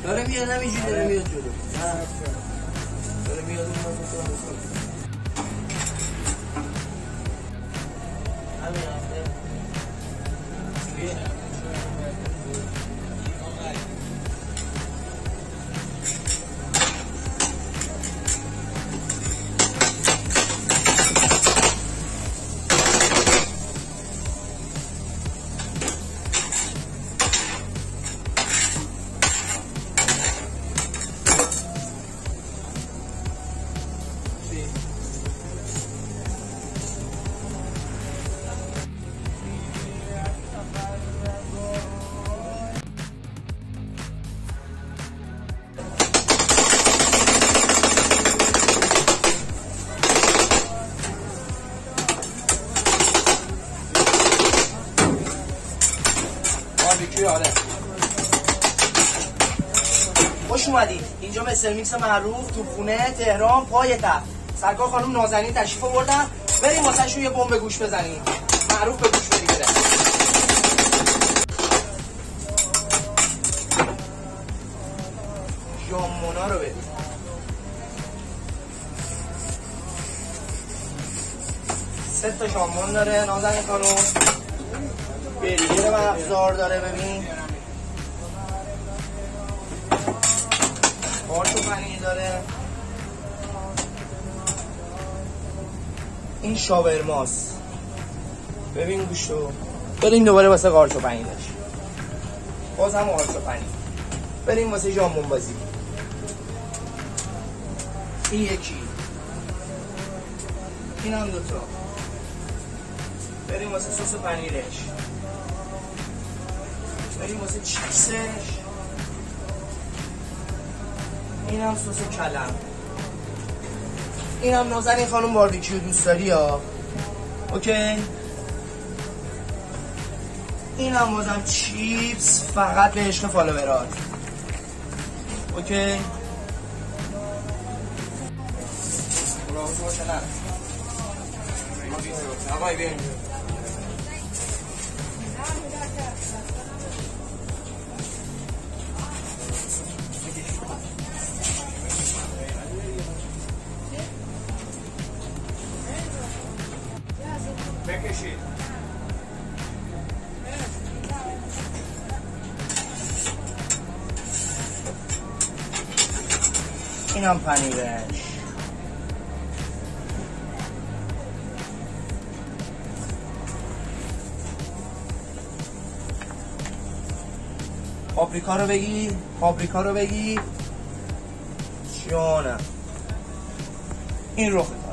داره میاد همینجوری داره میاد جلو. داره میاد اون همین هفته خوش اومدید. اینجا مستر میکس معروف تو خونه تهران پای تخت. سرکار خانم نازنین تشریف آوردن. بریم واسه شون یه بمب گوش بزنیم. معروف به گوش بری بره. ژامونا رو بدید. سه تا ژامون داره نازنین خانم. برگر و افزار داره ببین. قارچ و پنیر داره. این شاورماست. ببین گوشو. بریم دوباره واسه قارچ و پنیرش. باز هم قارچ و پنیر. بریم واسه ژامون بازی. این یکی. این هم دوتا. بریم واسه سس پنیرش. بریم واسه چیپسش. این هم سس کلم. این هم نازنین خانم باربیکیو دوست داری ها. اوکی. این هم بازم چیپس فقط به عشق فالوورات. اوکی. راحت باشه نه. آقای بیاین. بکشید. اینم پنیرش. پاپریکا رو بگی. پاپریکا رو بگی. جانم. این رو خداره.